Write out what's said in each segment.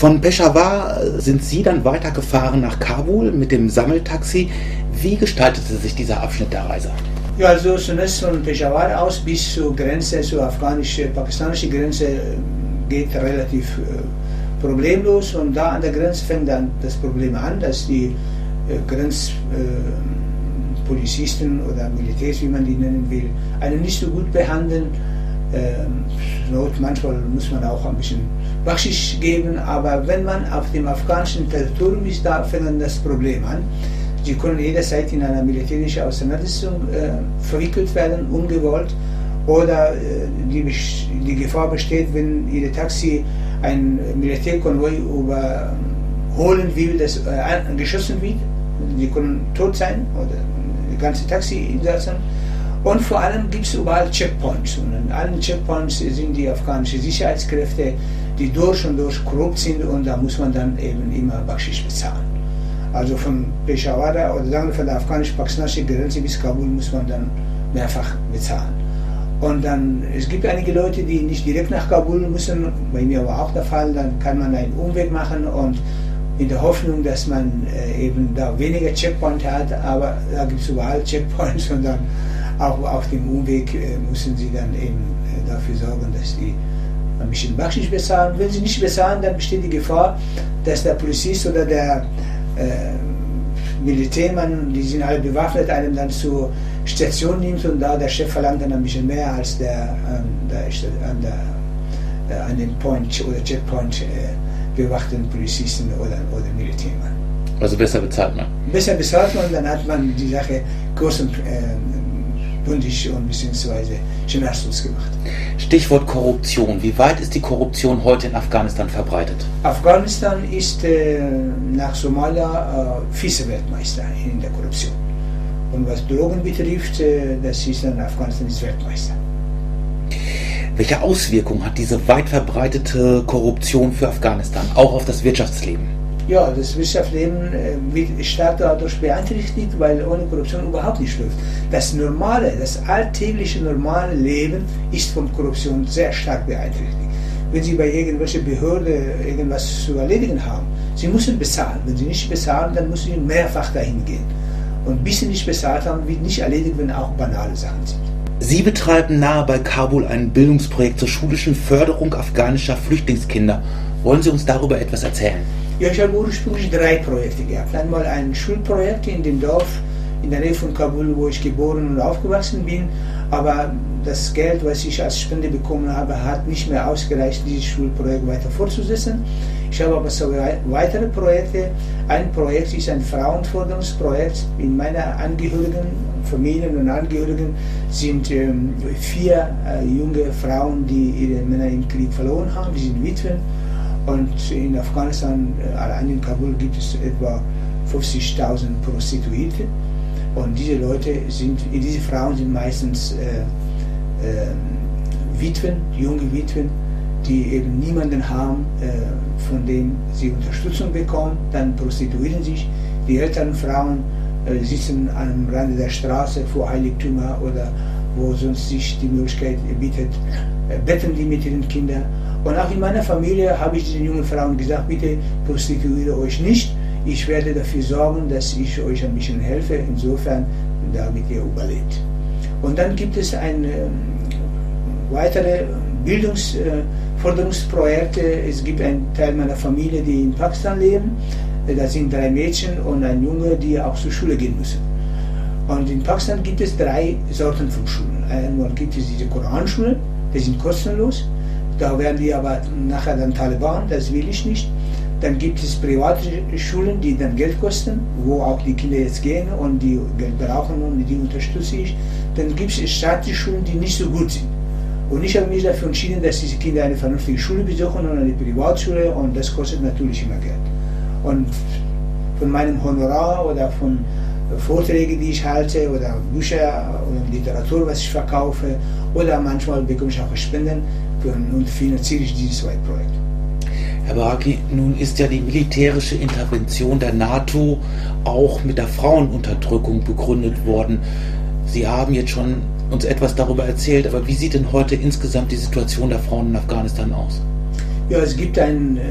Von Peshawar sind Sie dann weitergefahren nach Kabul mit dem Sammeltaxi. Wie gestaltete sich dieser Abschnitt der Reise? Ja, also zunächst von Peshawar aus bis zur Grenze, zur afghanisch-pakistanischen Grenze geht relativ problemlos. Und da an der Grenze fängt dann das Problem an, dass die Grenzpolizisten oder Militärs, wie man die nennen will, einen nicht so gut behandeln. Manchmal muss man auch ein bisschen Backschisch geben, aber wenn man auf dem afghanischen Territorium ist, da fängt das Problem an. Sie können jederzeit in eine militärische Auseinandersetzung verwickelt werden, ungewollt, oder die Gefahr besteht, wenn Ihr Taxi ein Militärkonvoi überholen will, das geschossen wird. Sie können tot sein oder das ganze Taxi insetzen. Und vor allem gibt es überall Checkpoints. Und an allen Checkpoints sind die afghanischen Sicherheitskräfte, die durch und durch korrupt sind, und da muss man dann eben immer Backschisch bezahlen. Also von Peshawar oder sagen wir von der afghanisch-pakistanischen Grenze bis Kabul muss man dann mehrfach bezahlen. Und dann, es gibt einige Leute, die nicht direkt nach Kabul müssen, bei mir war auch der Fall, dann kann man einen Umweg machen, und in der Hoffnung, dass man eben da weniger Checkpoints hat, aber da gibt es überall Checkpoints, und dann auch auf dem Umweg müssen sie dann eben dafür sorgen, dass die ein bisschen Backschisch bezahlen. Wenn sie nicht bezahlen, dann besteht die Gefahr, dass der Polizist oder der Militärmann, die sind alle bewaffnet, einen dann zur Station nimmt, und da der Chef verlangt dann ein bisschen mehr als der an dem Point oder Checkpoint bewachten Polizisten oder Militärmann. Also besser bezahlt man? Besser bezahlt man, dann hat man die Sache kurz und bündig und beziehungsweise schmerzlos gemacht. Stichwort Korruption. Wie weit ist die Korruption heute in Afghanistan verbreitet? Afghanistan ist nach Somalia Vize-Weltmeister in der Korruption. Und was Drogen betrifft, das ist dann Afghanistan ist Weltmeister. Welche Auswirkungen hat diese weit verbreitete Korruption für Afghanistan, auch auf das Wirtschaftsleben? Ja, das Wirtschaftsleben wird stark dadurch beeinträchtigt, weil ohne Korruption überhaupt nicht läuft. Das normale, das alltägliche normale Leben ist von Korruption sehr stark beeinträchtigt. Wenn Sie bei irgendwelcher Behörde irgendwas zu erledigen haben, Sie müssen bezahlen. Wenn Sie nicht bezahlen, dann müssen Sie mehrfach dahin gehen. Und bis Sie nicht bezahlt haben, wird nicht erledigt, wenn auch banale Sachen sind. Sie betreiben nahe bei Kabul ein Bildungsprojekt zur schulischen Förderung afghanischer Flüchtlingskinder. Wollen Sie uns darüber etwas erzählen? Ja, ich habe ursprünglich 3 Projekte gehabt. Einmal ein Schulprojekt in dem Dorf in der Nähe von Kabul, wo ich geboren und aufgewachsen bin. Aber das Geld, was ich als Spende bekommen habe, hat nicht mehr ausgereicht, dieses Schulprojekt weiter fortzusetzen. Ich habe aber so weitere Projekte. Ein Projekt ist ein Frauenförderungsprojekt. In meiner Familien und Angehörigen sind 4 junge Frauen, die ihre Männer im Krieg verloren haben. Die sind Witwen. Und in Afghanistan, allein in Kabul, gibt es etwa 50.000 Prostituierte. Und diese Frauen sind meistens Witwen, junge Witwen, die eben niemanden haben, von dem sie Unterstützung bekommen. Dann prostituieren sich. Die älteren Frauen sitzen am Rande der Straße vor Heiligtümer oder wo sonst sich die Möglichkeit bietet, betten die mit ihren Kindern. Und auch in meiner Familie habe ich diesen jungen Frauen gesagt, bitte prostituiere euch nicht. Ich werde dafür sorgen, dass ich euch ein bisschen helfe, insofern, damit ihr überlebt. Und dann gibt es weitere Bildungsförderungsprojekte. Es gibt einen Teil meiner Familie, die in Pakistan leben. Da sind 3 Mädchen und ein Junge, die auch zur Schule gehen müssen. Und in Pakistan gibt es 3 Sorten von Schulen. Einmal gibt es diese Koranschulen, die sind kostenlos. Da werden die aber nachher dann Taliban, das will ich nicht. Dann gibt es private Schulen, die dann Geld kosten, wo auch die Kinder jetzt gehen und die Geld brauchen und die unterstütze ich. Dann gibt es staatliche Schulen, die nicht so gut sind. Und ich habe mich dafür entschieden, dass diese Kinder eine vernünftige Schule besuchen und eine Privatschule, und das kostet natürlich immer Geld. Und von meinem Honorar oder von Vorträgen, die ich halte, oder Bücher oder Literatur, was ich verkaufe, oder manchmal bekomme ich auch Spenden und finanziere ich dieses Projekt. Herr Baraki, nun ist ja die militärische Intervention der NATO auch mit der Frauenunterdrückung begründet worden. Sie haben jetzt schon uns etwas darüber erzählt, aber wie sieht denn heute insgesamt die Situation der Frauen in Afghanistan aus? Ja, es gibt ein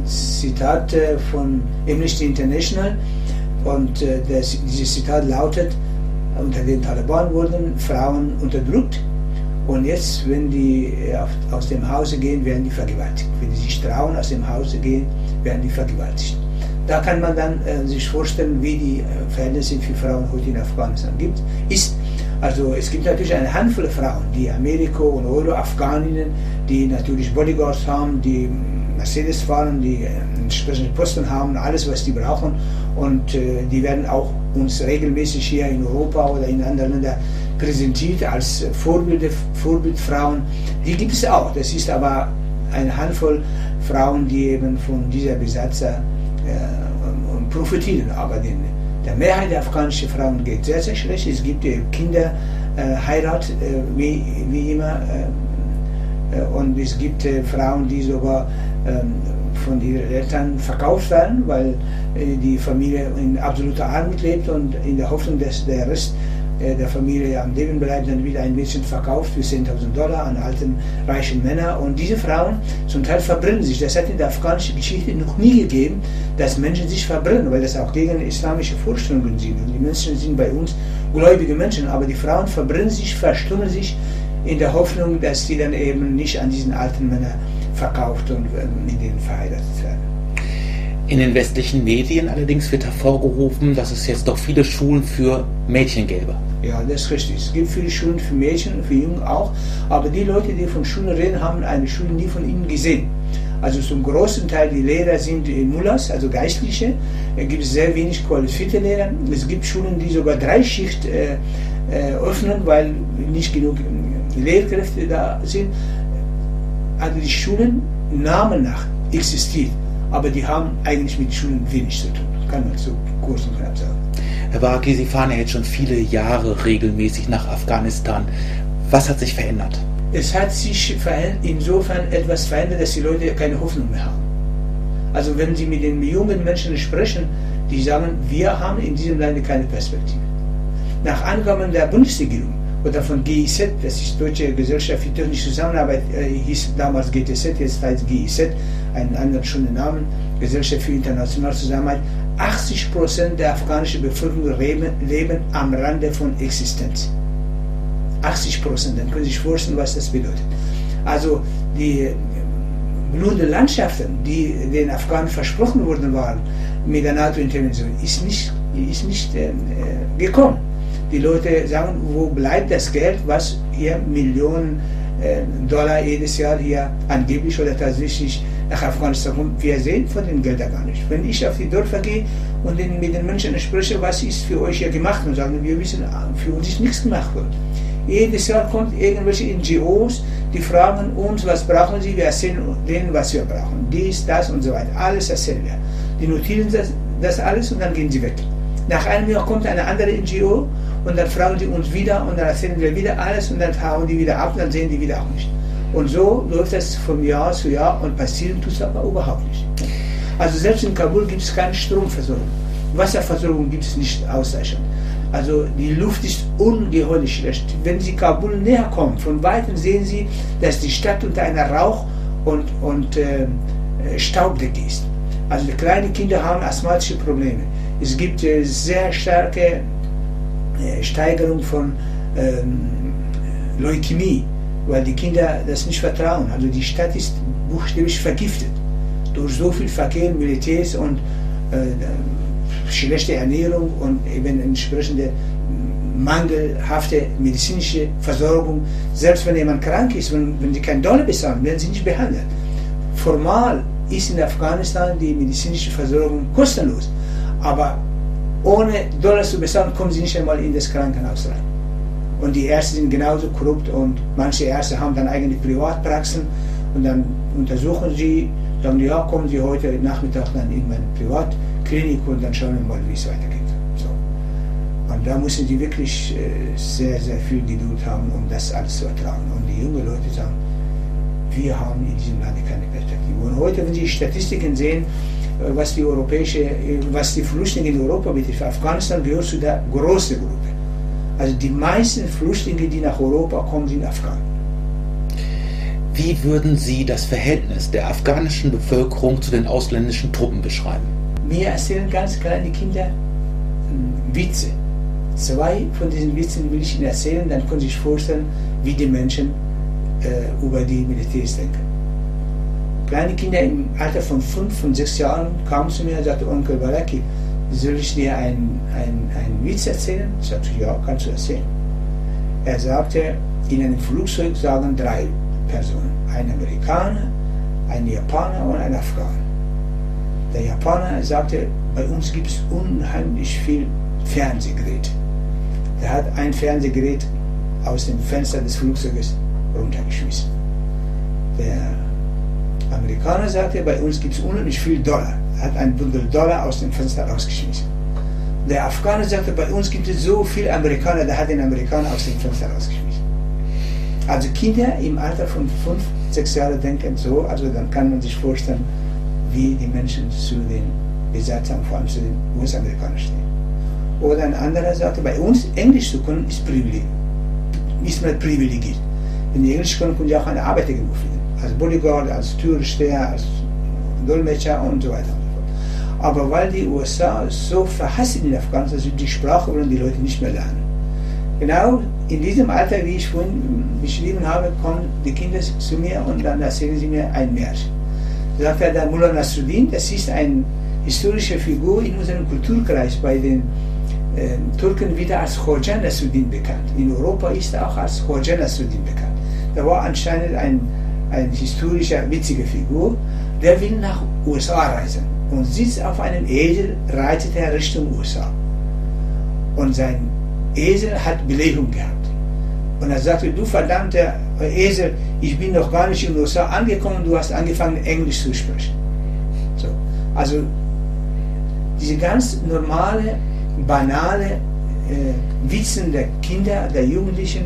Zitat von Amnesty International und dieses Zitat lautet: Unter den Taliban wurden Frauen unterdrückt und jetzt, wenn die aus dem Hause gehen, werden die vergewaltigt. Wenn die sich trauen, aus dem Hause gehen, werden die vergewaltigt. Da kann man dann sich vorstellen, wie die Verhältnisse für Frauen heute in Afghanistan ist. Also es gibt natürlich eine Handvoll Frauen, die Amerika und Euro-Afghaninnen, die natürlich Bodyguards haben, die Mercedes fahren, die entsprechende Posten haben, alles was die brauchen, und die werden auch uns regelmäßig hier in Europa oder in anderen Ländern präsentiert als Vorbildfrauen. Die gibt es auch, das ist aber eine Handvoll Frauen, die eben von dieser Besatzer profitieren, aber der Mehrheit der afghanischen Frauen geht sehr, sehr schlecht. Es gibt Kinderheirat, wie immer, und es gibt Frauen, die sogar von ihren Eltern verkauft werden, weil die Familie in absoluter Armut lebt, und in der Hoffnung, dass der Rest der Familie am Leben bleibt, dann wieder ein Mädchen verkauft für $10.000 an alten, reichen Männer. Und diese Frauen zum Teil verbrennen sich. Das hat in der afghanischen Geschichte noch nie gegeben, dass Menschen sich verbrennen, weil das auch gegen islamische Vorstellungen sind. Und die Menschen sind bei uns gläubige Menschen, aber die Frauen verbrennen sich, verstummen sich, in der Hoffnung, dass sie dann eben nicht an diesen alten Männern verkauft und mit denen verheiratet werden. In den westlichen Medien allerdings wird hervorgerufen, dass es jetzt doch viele Schulen für Mädchen gäbe. Ja, das ist richtig. Es gibt viele Schulen für Mädchen und für Jungen auch, aber die Leute, die von Schulen reden, haben eine Schule nie von ihnen gesehen. Also zum großen Teil die Lehrer sind Mullahs, also Geistliche. Es gibt sehr wenig qualifizierte Lehrer. Es gibt Schulen, die sogar 3 Schicht öffnen, weil nicht genug Lehrkräfte da sind. Also die Schulen Namen nach existieren, aber die haben eigentlich mit Schulen wenig zu tun, kann man so kurz und knapp sagen. Herr Baraki, Sie fahren ja jetzt schon viele Jahre regelmäßig nach Afghanistan. Was hat sich verändert? Es hat sich insofern etwas verändert, dass die Leute keine Hoffnung mehr haben. Also wenn Sie mit den jungen Menschen sprechen, die sagen, wir haben in diesem Lande keine Perspektive. Nach Angaben der Bundesregierung oder von GIZ, das ist Deutsche Gesellschaft für technische Zusammenarbeit, hieß damals GTZ, jetzt heißt GIZ, einen anderen schönen Namen, Gesellschaft für internationale Zusammenarbeit, 80% der afghanischen Bevölkerung leben am Rande von Existenz. 80%, dann können Sie sich vorstellen, was das bedeutet. Also die blühenden Landschaften, die den Afghanen versprochen worden waren mit der NATO-Intervention, ist nicht gekommen. Die Leute sagen, wo bleibt das Geld, was hier Millionen Dollar jedes Jahr hier angeblich oder tatsächlich nach Afghanistan kommt. Wir sehen von den Geldern gar nicht. Wenn ich auf die Dörfer gehe und mit den Menschen spreche, was ist für euch hier gemacht, und sagen, wir wissen, für uns ist nichts gemacht worden. Jedes Jahr kommt irgendwelche NGOs, die fragen uns, was brauchen sie, wir erzählen denen, was wir brauchen. Dies, das und so weiter. Alles erzählen wir. Die notieren das alles und dann gehen sie weg. Nach einem Jahr kommt eine andere NGO und dann fragen die uns wieder und dann erzählen wir wieder alles und dann hauen die wieder ab und dann sehen die wieder auch nicht. Und so läuft das von Jahr zu Jahr und passieren tut es aber überhaupt nicht. Also selbst in Kabul gibt es keine Stromversorgung. Wasserversorgung gibt es nicht ausreichend. Also die Luft ist ungeheuerlich schlecht. Wenn Sie Kabul näher kommen, von Weitem sehen Sie, dass die Stadt unter einer Rauch- und Staubdecke ist. Also die kleinen Kinder haben asthmatische Probleme. Es gibt sehr starke Steigerung von Leukämie, weil die Kinder das nicht vertrauen. Also die Stadt ist buchstäblich vergiftet durch so viel Verkehr, Militärs und schlechte Ernährung und eben entsprechende mangelhafte medizinische Versorgung. Selbst wenn jemand krank ist, wenn sie keinen Dollar bezahlen, werden sie nicht behandelt. Formal ist in Afghanistan die medizinische Versorgung kostenlos, aber ohne Dollar zu bezahlen, kommen sie nicht einmal in das Krankenhaus rein. Und die Ärzte sind genauso korrupt und manche Ärzte haben dann eigene Privatpraxen und dann untersuchen sie, sagen, ja, kommen Sie heute Nachmittag dann in meine Privatklinik und dann schauen wir mal, wie es weitergeht. So. Und da müssen die wirklich sehr, sehr viel Geduld haben, um das alles zu ertragen. Und die jungen Leute sagen, wir haben in diesem Land keine Perspektive. Und heute, wenn Sie Statistiken sehen, was die Flüchtlinge in Europa betrifft, Afghanistan gehört zu der großen Gruppe. Also die meisten Flüchtlinge, die nach Europa kommen, sind Afghanen. Wie würden Sie das Verhältnis der afghanischen Bevölkerung zu den ausländischen Truppen beschreiben? Mir erzählen ganz kleine Kinder Witze. 2 von diesen Witzen will ich Ihnen erzählen, dann können Sie sich vorstellen, wie die Menschen über die Militärs denken. Kleine Kinder im Alter von 5 und 6 Jahren kamen zu mir und sagten, Onkel Balaki, soll ich dir einen Witz erzählen? Ich sagte, ja, kannst du erzählen. Er sagte, in einem Flugzeug sagen 3 Personen, ein Amerikaner, ein Japaner und ein Afghaner. Der Japaner sagte, bei uns gibt es unheimlich viel Fernsehgeräte. Der hat ein Fernsehgerät aus dem Fenster des Flugzeuges runtergeschmissen. Der Amerikaner sagte, bei uns gibt es unheimlich viel Dollar. Er hat ein Bündel Dollar aus dem Fenster rausgeschmissen. Der Afghaner sagte, bei uns gibt es so viele Amerikaner, der hat den Amerikaner aus dem Fenster rausgeschmissen. Also Kinder im Alter von 5, 6 Jahren denken so, also dann kann man sich vorstellen, wie die Menschen zu den Besatzern, vor allem zu den US-Amerikanern stehen. Oder ein anderer sagte, bei uns Englisch zu können ist Privileg. Ist man privilegiert. Wenn die Englisch können, können die auch eine Arbeit irgendwo finden. Als Bodyguard, als Türsteher, als Dolmetscher und so weiter und so fort. Aber weil die USA so verhasst in Afghanistan sind, die Sprache wollen die Leute nicht mehr lernen. Genau in diesem Alter, wie ich vorhin beschrieben habe, kommen die Kinder zu mir und dann erzählen sie mir ein Märchen. Sagt er, der Mullah Nasruddin, das ist eine historische Figur in unserem Kulturkreis bei den Türken wieder als Hoja Nasruddin bekannt. In Europa ist er auch als Hoja Nasruddin bekannt. Der war anscheinend ein historischer, witziger Figur, der will nach USA reisen und sitzt auf einem Esel, reitet er Richtung USA. Und sein Esel hat Belegung gehabt. Und er sagte, du verdammter Esel, ich bin noch gar nicht in den USA angekommen, du hast angefangen Englisch zu sprechen. So. Also diese ganz normale, banale Witzen der Kinder, der Jugendlichen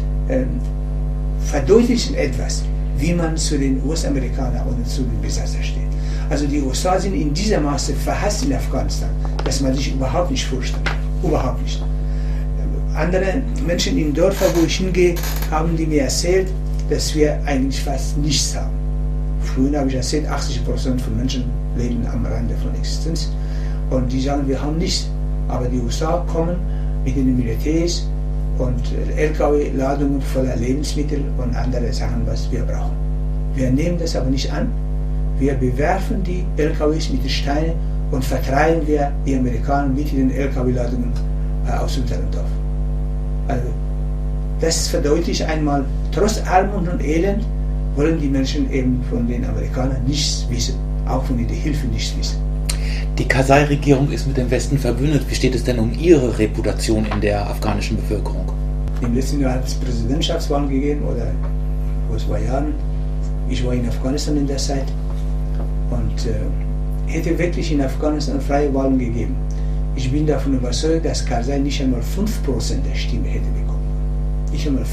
verdeutlichen etwas, wie man zu den US-Amerikanern oder zu den Besatzern steht. Also die USA sind in dieser Maße verhasst in Afghanistan, dass man sich überhaupt nicht vorstellt. Überhaupt nicht. Andere Menschen in Dörfern, wo ich hingehe, haben die mir erzählt, dass wir eigentlich fast nichts haben. Früher habe ich erzählt, 80% von Menschen leben am Rande von Existenz. Und die sagen, wir haben nichts. Aber die USA kommen mit den Militärs und LKW-Ladungen voller Lebensmittel und andere Sachen, was wir brauchen. Wir nehmen das aber nicht an. Wir bewerfen die LKWs mit den Steinen und vertreiben wir die Amerikaner mit den LKW-Ladungen aus unserem Dorf. Also, das verdeutlicht einmal, trotz Armut und Elend wollen die Menschen eben von den Amerikanern nichts wissen, auch von der Hilfe nichts wissen. Die Karzai-Regierung ist mit dem Westen verbündet. Wie steht es denn um Ihre Reputation in der afghanischen Bevölkerung? Im letzten Jahr hat es Präsidentschaftswahlen gegeben, oder vor 2 Jahren. Ich war in Afghanistan in der Zeit und hätte wirklich in Afghanistan freie Wahlen gegeben. Ich bin davon überzeugt, dass Karzai nicht einmal 5% der Stimme hätte bekommen. Nicht einmal 5%.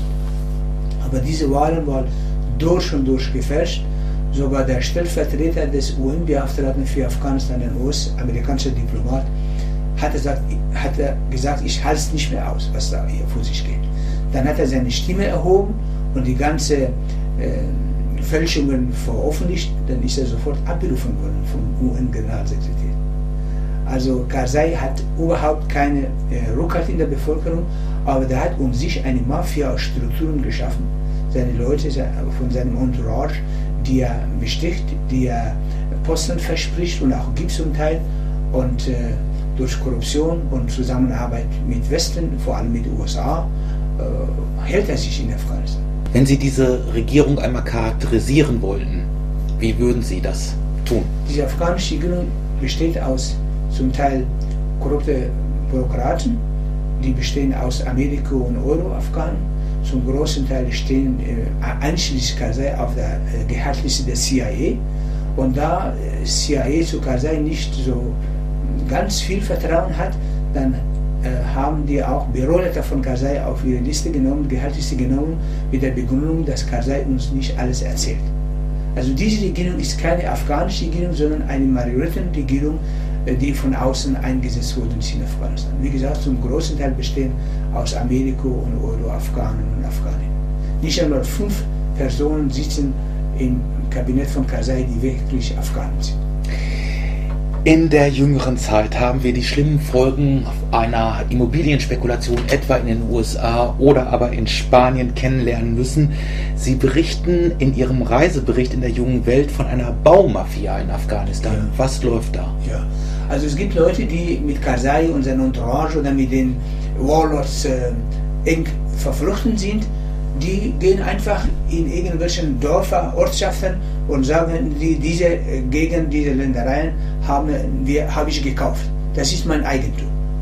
Aber diese Wahlen waren durch und durch gefälscht. Sogar der Stellvertreter des UN-Beauftragten für Afghanistan, ein US-amerikanischer Diplomat, hat gesagt, ich halte es nicht mehr aus, was da hier vor sich geht. Dann hat er seine Stimme erhoben und die ganze Fälschungen veröffentlicht. Dann ist er sofort abberufen worden vom UN-Generalsekretär. Also Karzai hat überhaupt keine Rückhalt in der Bevölkerung, aber der hat um sich eine Mafia-Strukturen geschaffen. Seine Leute von seinem Entourage, die er besticht, die er Posten verspricht und auch gibt zum Teil. Und durch Korruption und Zusammenarbeit mit Westen, vor allem mit den USA, hält er sich in Afghanistan. Wenn Sie diese Regierung einmal charakterisieren wollten, wie würden Sie das tun? Diese afghanische Regierung besteht aus zum Teil korrupte Bürokraten, die bestehen aus Amerika- und Euro-Afghanen. Zum großen Teil stehen einschließlich Karzai auf der Gehaltsliste der CIA. Und da CIA zu Karzai nicht so ganz viel Vertrauen hat, dann haben die auch Büroleiter von Karzai auf ihre Liste genommen, Gehaltsliste genommen, mit der Begründung, dass Karzai uns nicht alles erzählt. Also diese Regierung ist keine afghanische Regierung, sondern eine Marionettenregierung, die von außen eingesetzt wurden in Afghanistan. Wie gesagt, zum großen Teil bestehen aus Amerika und Euro-Afghanen und Afghaninnen. Nicht einmal 5 Personen sitzen im Kabinett von Karzai, die wirklich Afghanen sind. In der jüngeren Zeit haben wir die schlimmen Folgen einer Immobilienspekulation etwa in den USA oder aber in Spanien kennenlernen müssen. Sie berichten in Ihrem Reisebericht in der jungen Welt von einer Baumafia in Afghanistan. Ja. Was läuft da? Ja, also es gibt Leute, die mit Karzai und seiner Entourage oder mit den Warlords eng verflochten sind. Die gehen einfach in irgendwelchen Dörfer, Ortschaften und sagen, diese Gegend, diese Ländereien habe ich gekauft. Das ist mein Eigentum.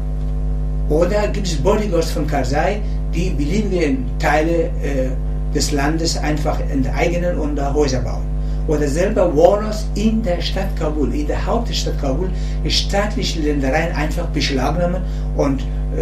Oder gibt es Bodyguards von Karzai, die beliebige Teile des Landes einfach enteignen und da Häuser bauen. Oder selber Warlords in der Stadt Kabul, in der Hauptstadt Kabul, staatliche Ländereien einfach beschlagnahmen und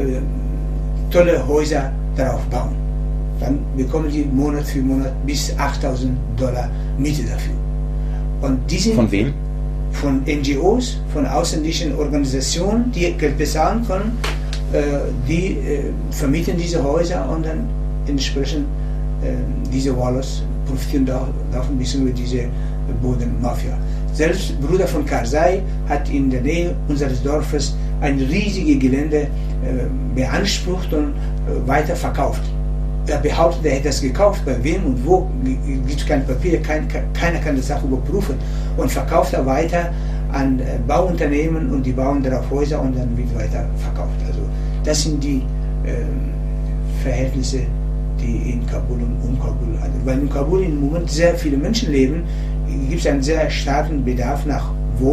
tolle Häuser darauf bauen. Dann bekommen die Monat für Monat bis $8.000 Miete dafür. Und diese von wem? Von NGOs, von ausländischen Organisationen, die Geld bezahlen können, die vermieten diese Häuser und dann entsprechend diese Warlords profitieren davon ein bisschen über diese Bodenmafia. Selbst Bruder von Karzai hat in der Nähe unseres Dorfes ein riesiges Gelände beansprucht und weiter verkauft. Er behauptet, er hätte das gekauft, bei wem und wo, gibt es kein Papier, keiner kann das auch überprüfen und verkauft er weiter an Bauunternehmen und die bauen darauf Häuser und dann wird weiter verkauft. Also das sind die Verhältnisse, die in Kabul und um Kabul hat. Weil in Kabul im Moment sehr viele Menschen leben, gibt es einen sehr starken Bedarf nach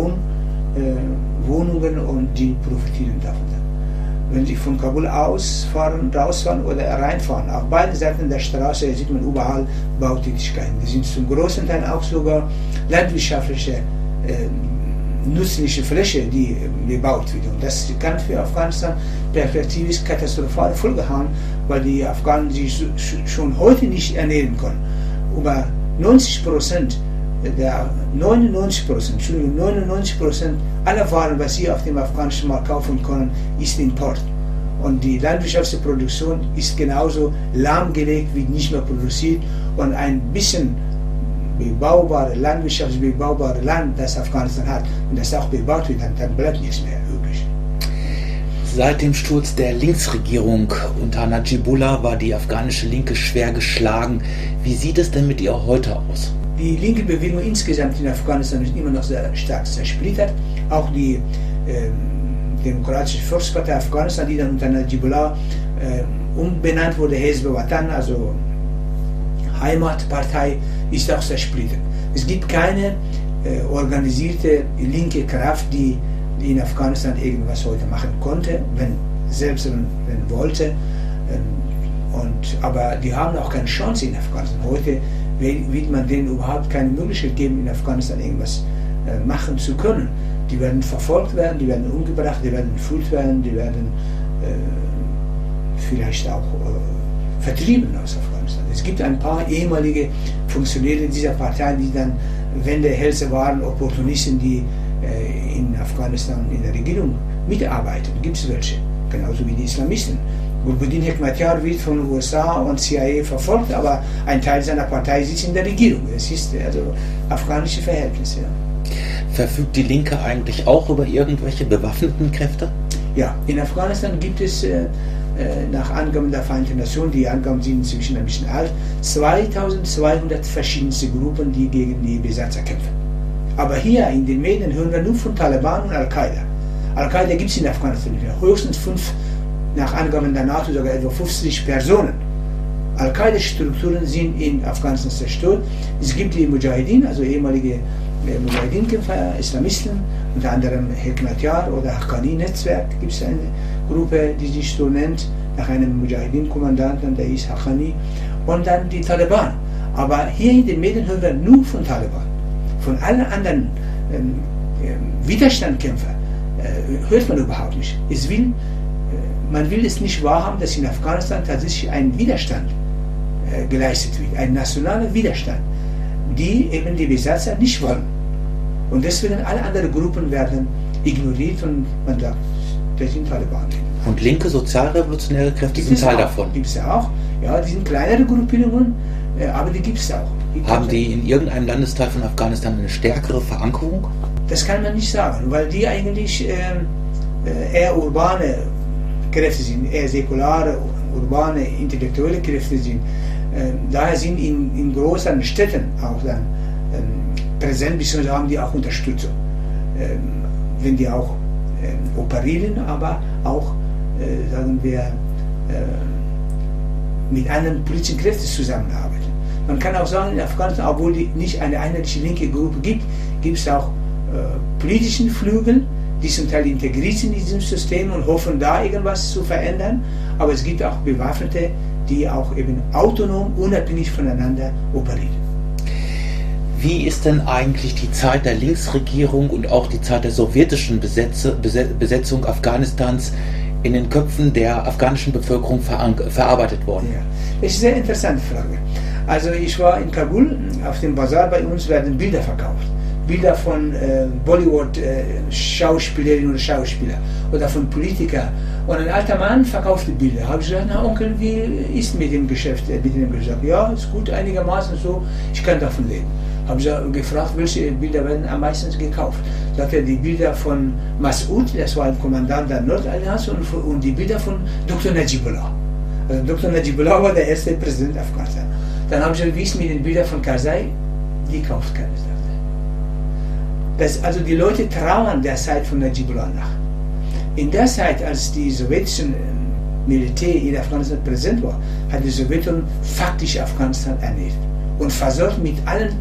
Wohnungen und die profitieren davon. Wenn Sie von Kabul rausfahren oder reinfahren, auf beiden Seiten der Straße sieht man überall Bautätigkeiten. Die sind zum großen Teil auch sogar landwirtschaftliche, nützliche Fläche, die gebaut wird. Und das kann für Afghanistan perspektivisch katastrophale Folgen haben, weil die Afghanen sich schon heute nicht ernähren können. Über 99% aller Waren, was sie auf dem afghanischen Markt kaufen können, ist Import. Und die landwirtschaftliche Produktion ist genauso lahmgelegt wie nicht mehr produziert. Und ein bisschen landwirtschaftlich bebaubare Land, das Afghanistan hat, und das auch bebaut wird, dann bleibt nichts mehr übrig. Seit dem Sturz der Linksregierung unter Najibullah war die afghanische Linke schwer geschlagen. Wie sieht es denn mit ihr heute aus? Die linke Bewegung insgesamt in Afghanistan ist immer noch sehr stark zersplittert. Auch die Demokratische Volkspartei Afghanistan, die dann unter Najibullah umbenannt wurde, Hezb Watan, also Heimatpartei, ist auch zersplittert. Es gibt keine organisierte linke Kraft, die in Afghanistan irgendwas heute machen konnte, wenn wollte. Aber die haben auch keine Chance in Afghanistan. Heute wird man denen überhaupt keine Möglichkeit geben, in Afghanistan irgendwas machen zu können. Die werden verfolgt werden, die werden umgebracht, die werden entführt werden, die werden vielleicht auch vertrieben aus Afghanistan. Es gibt ein paar ehemalige Funktionäre dieser Partei, die dann Wendehälse waren, Opportunisten, die in Afghanistan in der Regierung mitarbeiten. Gibt es welche, genauso wie die Islamisten. Gulbuddin Hekmatyar wird von den USA und CIA verfolgt, aber ein Teil seiner Partei sitzt in der Regierung. Es ist also afghanische Verhältnisse. Ja. Verfügt die Linke eigentlich auch über irgendwelche bewaffneten Kräfte? Ja, in Afghanistan gibt es nach Angaben der Vereinten Nationen, die Angaben sind inzwischen ein bisschen alt, 2200 verschiedenste Gruppen, die gegen die Besatzer kämpfen. Aber hier in den Medien hören wir nur von Taliban und Al-Qaida. Al-Qaida gibt es in Afghanistan nicht mehr. Höchstens 5, nach Angaben der NATO sogar etwa 50 Personen. Al-Qaida-Strukturen sind in Afghanistan zerstört. Es gibt die Mujahideen, also ehemalige Mujahideen-Kämpfer, Islamisten, unter anderem Hekmatyar oder Haqqani-Netzwerk gibt es eine Gruppe, die sich so nennt, nach einem Mujahideen-Kommandanten, der ist Haqqani, und dann die Taliban. Aber hier in den Medien hören wir nur von Taliban. Von allen anderen Widerstandkämpfern hört man überhaupt nicht. Man will es nicht wahrhaben, dass in Afghanistan tatsächlich ein Widerstand geleistet wird, ein nationaler Widerstand, die eben die Besatzer nicht wollen. Und deswegen alle anderen Gruppen werden ignoriert und man sagt, das sind Taliban. Und linke sozialrevolutionäre Kräfte sind Teil davon. Gibt es ja auch. Ja, die sind kleinere Gruppierungen, aber die gibt es auch. Haben die in irgendeinem Landesteil von Afghanistan eine stärkere Verankerung? Das kann man nicht sagen, weil die eigentlich eher urbane Kräfte sind, eher säkulare, urbane, intellektuelle Kräfte sind. Daher sind in großen Städten auch dann präsent, beziehungsweise haben die auch Unterstützung. Wenn die auch operieren, aber auch, sagen wir, mit anderen politischen Kräften zusammenarbeiten. Man kann auch sagen, in Afghanistan, obwohl es nicht eine einheitliche linke Gruppe gibt, gibt es auch politischen Flügel, die zum Teil integriert sind in diesem System und hoffen, da irgendwas zu verändern. Aber es gibt auch Bewaffnete, die auch eben autonom, unabhängig voneinander operieren. Wie ist denn eigentlich die Zeit der Linksregierung und auch die Zeit der sowjetischen Besetzung Afghanistans in den Köpfen der afghanischen Bevölkerung verarbeitet worden? Ja, das ist eine sehr interessante Frage. Also ich war in Kabul, auf dem Bazar bei uns werden Bilder verkauft. Bilder von Bollywood-Schauspielerinnen oder Schauspieler oder von Politikern. Und ein alter Mann verkaufte Bilder. Habe ich gesagt, na Onkel, wie ist mit dem Geschäft? Mit dem gesagt, ja, ist gut einigermaßen so, ich kann davon leben. Habe ich gefragt, welche Bilder werden am meisten gekauft. Sagt er, die Bilder von Mas'ud, das war ein Kommandant der Nordallianz, und die Bilder von Dr. Najibullah. Also Dr. Najibullah war der erste Präsident Afghanistan. Dann habe ich gesagt, wie ist mit den Bildern von Karzai? Die kauft keiner. Also die Leute trauern der Zeit von Najibullah nach. In der Zeit, als die sowjetischen Militär in Afghanistan präsent war, hat die Sowjetunion faktisch Afghanistan ernährt und versorgt mit allen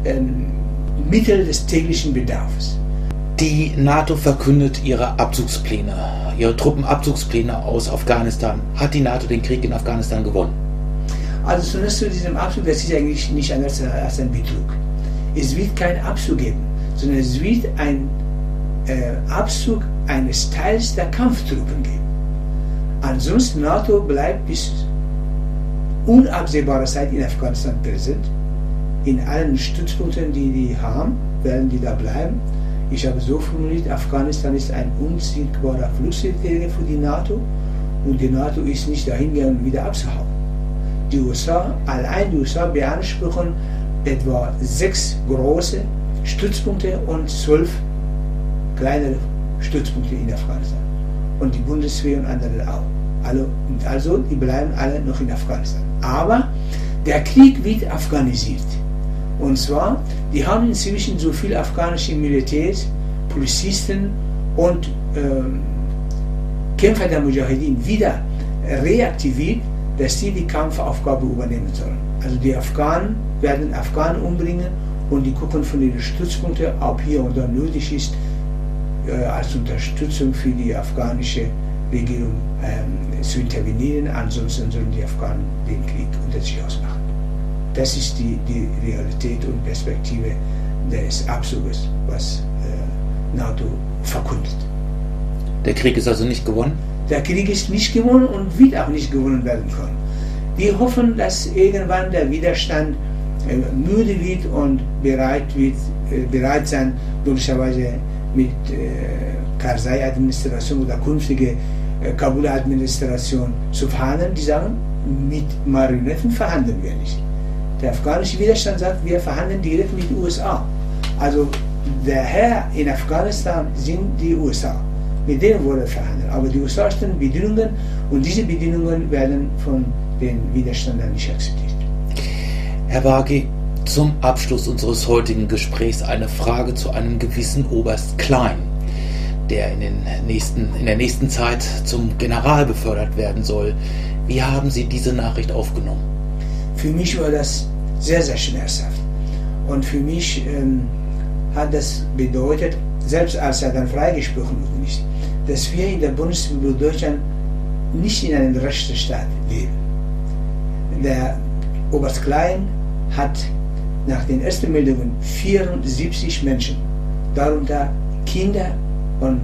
Mitteln des täglichen Bedarfs. Die NATO verkündet ihre Abzugspläne, ihre Truppenabzugspläne aus Afghanistan. Hat die NATO den Krieg in Afghanistan gewonnen? Also zunächst zu diesem Abzug, das ist eigentlich nicht anders als ein Betrug. Es wird keinen Abzug geben, sondern es wird ein Abzug eines Teils der Kampftruppen geben. Ansonsten NATO bleibt bis unabsehbare Zeit in Afghanistan präsent. In allen Stützpunkten, die die haben, werden die da bleiben. Ich habe so formuliert, Afghanistan ist ein unsinkbarer Fluchtseeträger für die NATO und die NATO ist nicht dahin gegangen, wieder abzuhauen. Die USA, allein die USA beanspruchen etwa 6 große Stützpunkte und 12 kleinere Stützpunkte in Afghanistan. Und die Bundeswehr und andere auch. Also, die bleiben alle noch in Afghanistan. Aber der Krieg wird afghanisiert. Und zwar, die haben inzwischen so viele afghanische Militärs, Polizisten und Kämpfer der Mujahedin wieder reaktiviert, dass sie die Kampfaufgabe übernehmen sollen. Also die Afghanen werden Afghanen umbringen und die gucken von ihren Stützpunkten, ob hier und da nötig ist, als Unterstützung für die afghanische Regierung zu intervenieren. Ansonsten sollen die Afghanen den Krieg unter sich ausmachen. Das ist die Realität und Perspektive des Abzuges, was NATO verkündet. Der Krieg ist also nicht gewonnen? Der Krieg ist nicht gewonnen und wird auch nicht gewonnen werden können. Wir hoffen, dass irgendwann der Widerstand müde wird und bereit sein, möglicherweise mit Karzai-Administration oder künftige Kabul-Administration zu verhandeln. Die sagen, mit Marionetten verhandeln wir nicht. Der afghanische Widerstand sagt, wir verhandeln direkt mit den USA. Also der Herr in Afghanistan sind die USA. Mit denen wollen wir verhandeln. Aber die USA stellen Bedingungen und diese Bedingungen werden von den Widerständlern nicht akzeptiert. Herr Baki, zum Abschluss unseres heutigen Gesprächs eine Frage zu einem gewissen Oberst Klein, der in der nächsten Zeit zum General befördert werden soll. Wie haben Sie diese Nachricht aufgenommen? Für mich war das sehr, sehr schmerzhaft. Und für mich hat das bedeutet, selbst als er dann freigesprochen wurde, dass wir in der Bundesrepublik Deutschland nicht in einem Rechtsstaat leben. Der Oberst Klein hat nach den ersten Meldungen 74 Menschen, darunter Kinder und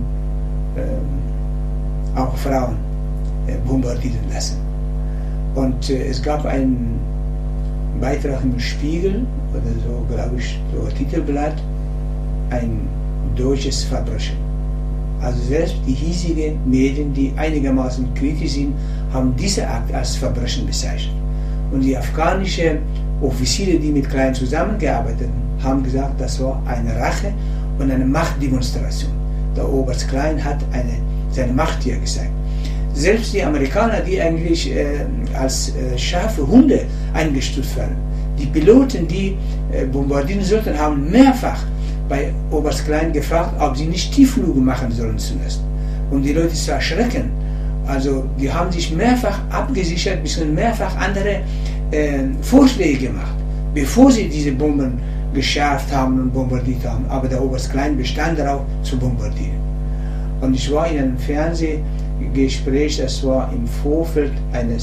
auch Frauen, bombardieren lassen. Und es gab einen Beitrag im Spiegel, oder so, glaube ich, so ein Titelblatt, ein deutsches Verbrechen. Also selbst die hiesigen Medien, die einigermaßen kritisch sind, haben diesen Akt als Verbrechen bezeichnet. Und die afghanischen Offiziere, die mit Klein zusammengearbeitet haben, haben gesagt, das war eine Rache und eine Machtdemonstration. Der Oberst Klein hat seine Macht hier gezeigt. Selbst die Amerikaner, die eigentlich als scharfe Hunde eingestuft werden, die Piloten, die bombardieren sollten, haben mehrfach bei Oberst Klein gefragt, ob sie nicht Tiefflüge machen sollen zuerst, um die Leute zu erschrecken. Also die haben sich mehrfach abgesichert, bzw. mehrfach andere Vorschläge gemacht, bevor sie diese Bomben geschärft haben und bombardiert haben. Aber der Oberst Klein bestand darauf, zu bombardieren. Und ich war in einem Fernsehgespräch, das war im Vorfeld einer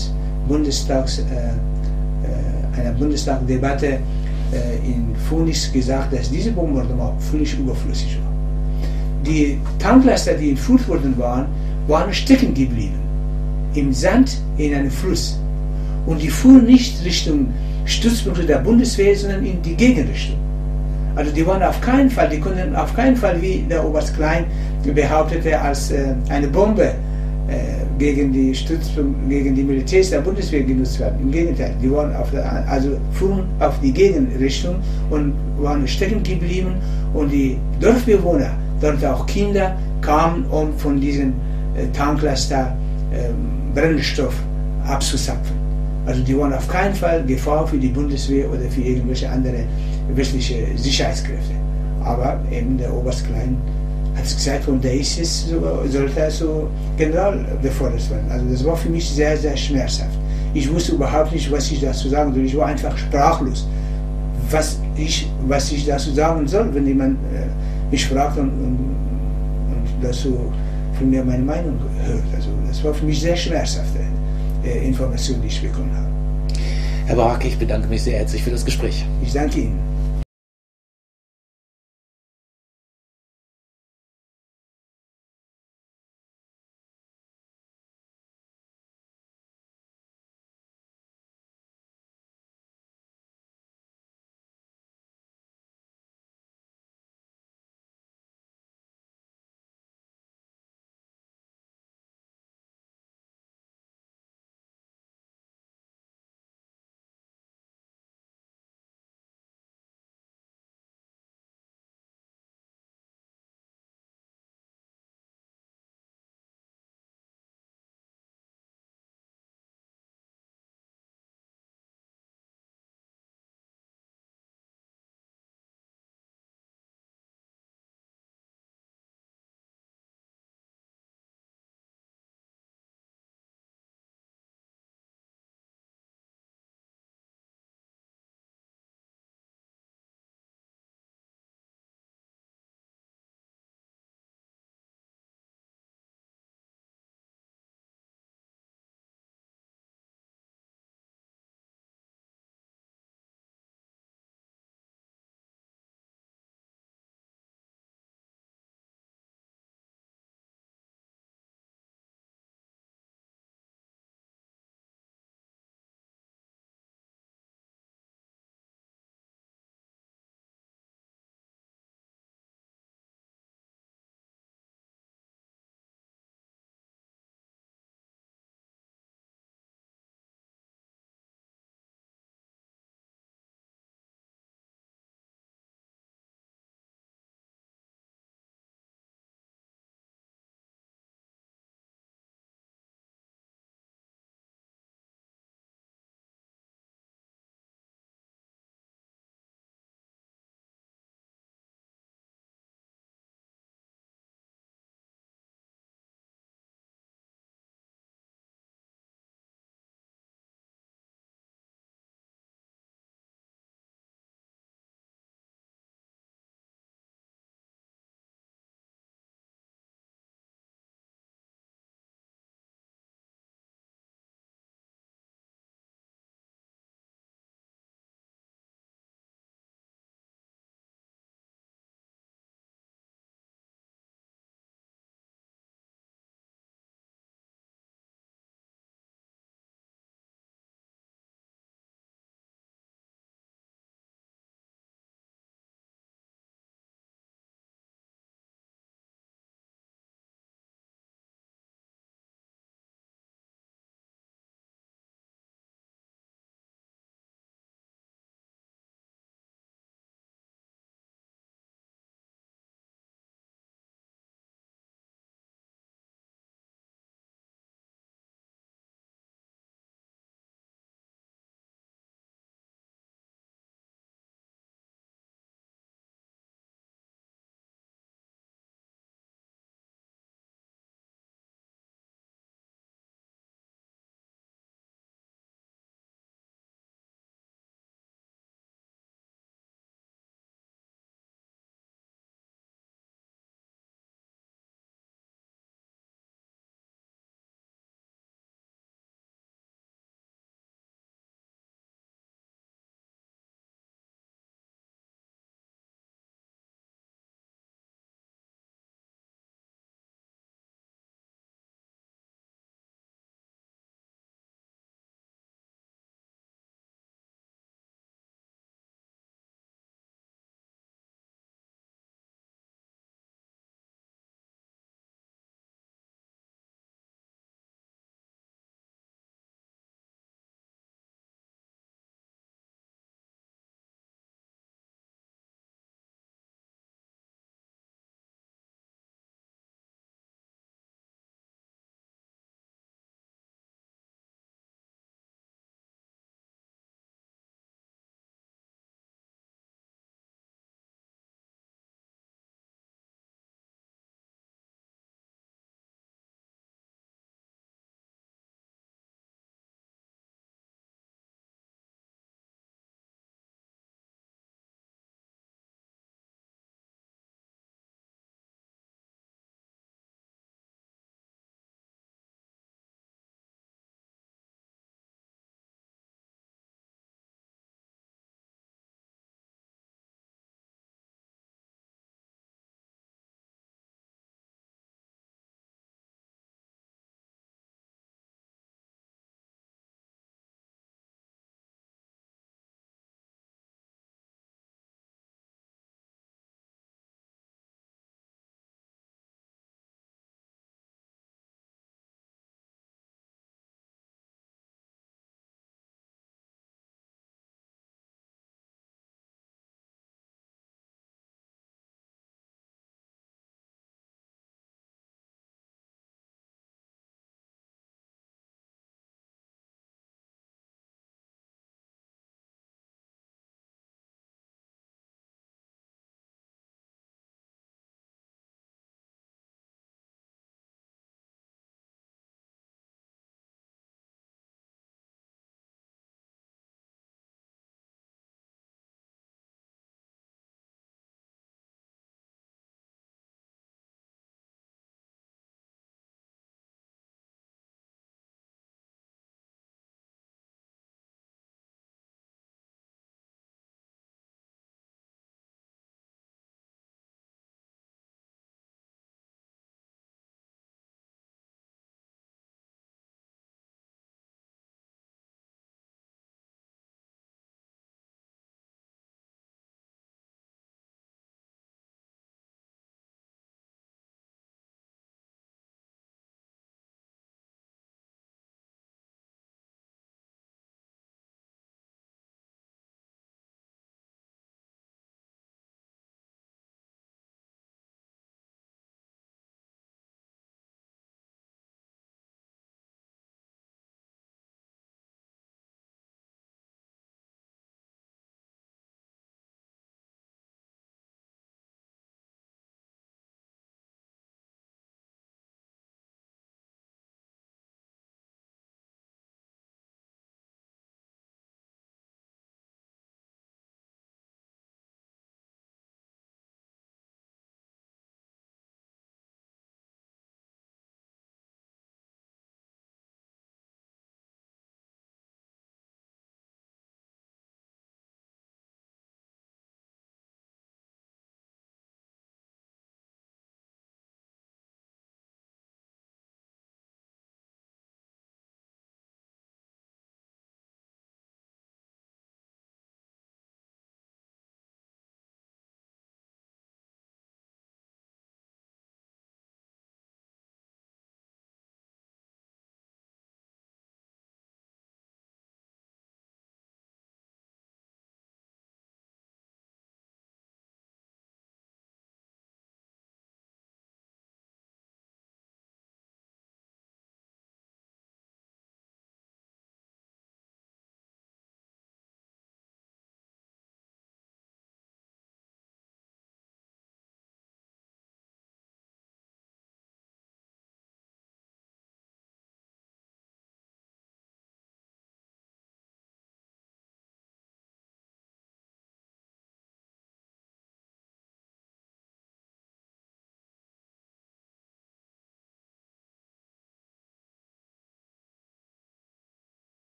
Bundestagsdebatte in Phoenix gesagt, dass diese Bombardement völlig überflüssig war. Die Tanklaster, die entführt worden waren stecken geblieben, im Sand in einem Fluss. Und die fuhren nicht Richtung Stützpunkte der Bundeswehr, sondern in die Gegenrichtung. Also die waren auf keinen Fall, die konnten auf keinen Fall, wie der Oberst Klein behauptete, als eine Bombe gegen die Militärs der Bundeswehr genutzt werden. Im Gegenteil, die waren fuhren auf die Gegenrichtung und waren stecken geblieben, und die Dorfbewohner, darunter auch Kinder, kamen, um von diesem Tanklaster Brennstoff abzuzapfen. Also die waren auf keinen Fall Gefahr für die Bundeswehr oder für irgendwelche andere westliche Sicherheitskräfte. Aber eben der Oberst Klein hat gesagt, von der ISIS sollte er so General befördert werden. Also das war für mich sehr, sehr schmerzhaft. Ich wusste überhaupt nicht, was ich dazu sagen soll. Ich war einfach sprachlos, was ich dazu sagen soll, wenn jemand mich fragt und dazu von mir meine Meinung hört. Also das war für mich sehr schmerzhafte Information, die ich bekommen habe. Herr Barake, ich bedanke mich sehr herzlich für das Gespräch. Ich danke Ihnen.